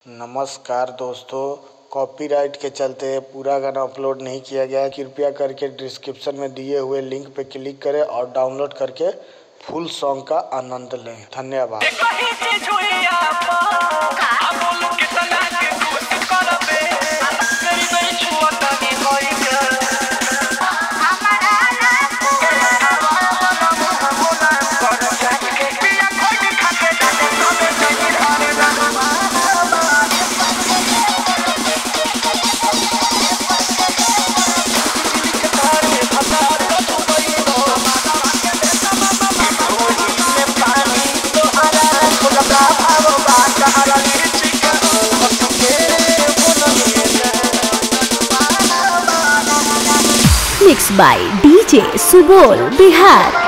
नमस्कार दोस्तों, कॉपीराइट के चलते पूरा गाना अपलोड नहीं किया गया है। कृपया करके डिस्क्रिप्शन में दिए हुए लिंक पे क्लिक करें और डाउनलोड करके फुल सॉन्ग का आनंद लें। धन्यवाद। Mixed by DJ Subol Bihar।